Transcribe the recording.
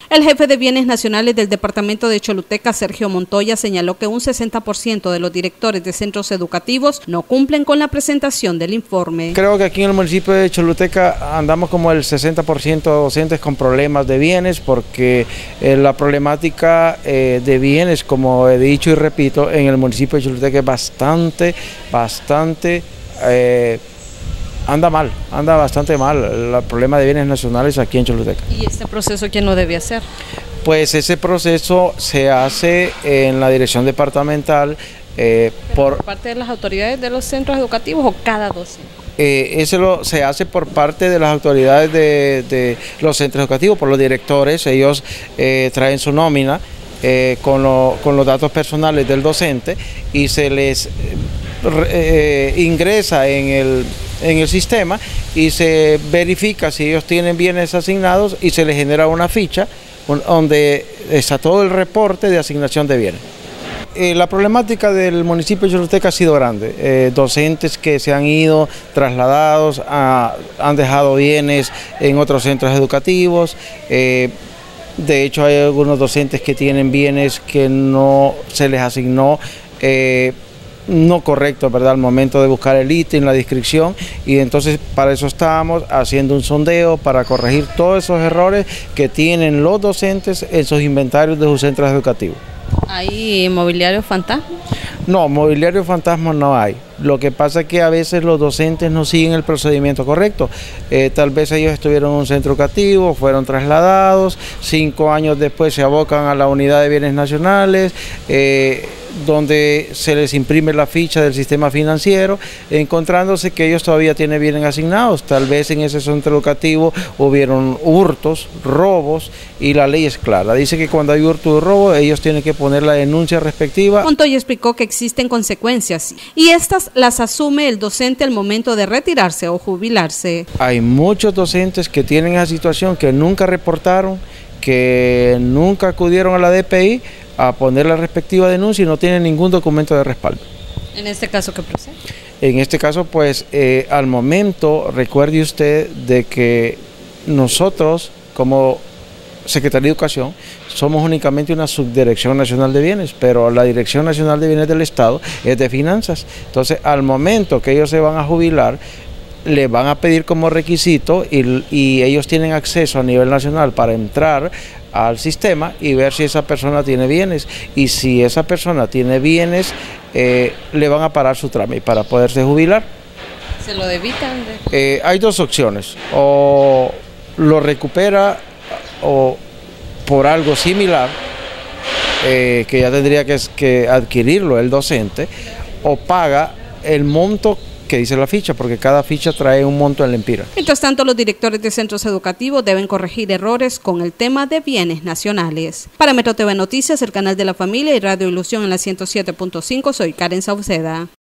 El jefe de Bienes Nacionales del Departamento de Choluteca, Sergio Montoya, señaló que un 60% de los directores de centros educativos no cumplen con la presentación del informe. Creo que aquí en el municipio de Choluteca andamos como el 60% de docentes con problemas de bienes, porque la problemática de bienes, como he dicho y repito, en el municipio de Choluteca es bastante anda bastante mal el problema de bienes nacionales aquí en Choluteca. ¿Y este proceso quién lo debe hacer? Pues ese proceso se hace en la dirección departamental ¿Por parte de las autoridades de los centros educativos o cada docente? Se hace por parte de las autoridades de los centros educativos, por los directores. Ellos traen su nómina con los datos personales del docente y se les ingresa en el sistema y se verifica si ellos tienen bienes asignados y se les genera una ficha donde está todo el reporte de asignación de bienes. La problemática del municipio de Choluteca ha sido grande. Docentes que se han ido trasladados, han dejado bienes en otros centros educativos. De hecho, hay algunos docentes que tienen bienes que no se les asignó no correcto, ¿verdad?, al momento de buscar el ítem, la descripción, y entonces para eso estábamos haciendo un sondeo para corregir todos esos errores que tienen los docentes en sus inventarios de sus centros educativos. ¿Hay mobiliario fantasma? No, mobiliario fantasma no hay. Lo que pasa es que a veces los docentes no siguen el procedimiento correcto. Tal vez ellos estuvieron en un centro educativo, fueron trasladados, 5 años después se abocan a la unidad de bienes nacionales, donde se les imprime la ficha del sistema financiero, encontrándose que ellos todavía tienen bienes asignados. Tal vez en ese centro educativo hubieron hurtos, robos, y la ley es clara. Dice que cuando hay hurto y robo, ellos tienen que poner la denuncia respectiva. Montoya explicó que existen consecuencias y estas las asume el docente al momento de retirarse o jubilarse. Hay muchos docentes que tienen esa situación, que nunca reportaron, que nunca acudieron a la DPI a poner la respectiva denuncia y no tienen ningún documento de respaldo. ¿En este caso qué procede? En este caso, pues, al momento, recuerde usted de que nosotros, como Secretaría de Educación, somos únicamente una subdirección nacional de bienes, pero la Dirección Nacional de Bienes del Estado es de finanzas. Entonces, al momento que ellos se van a jubilar, le van a pedir como requisito y ellos tienen acceso a nivel nacional para entrar al sistema y ver si esa persona tiene bienes, y si esa persona tiene bienes, le van a parar su trámite para poderse jubilar. ¿Se lo debitan? Hay dos opciones: o lo recupera o por algo similar, que ya tendría que adquirirlo el docente, o paga el monto que dice la ficha, porque cada ficha trae un monto en la empira. Mientras tanto, los directores de centros educativos deben corregir errores con el tema de bienes nacionales. Para Metro TV Noticias, el canal de la familia y Radio Ilusión en la 107.5, soy Karen Sauceda.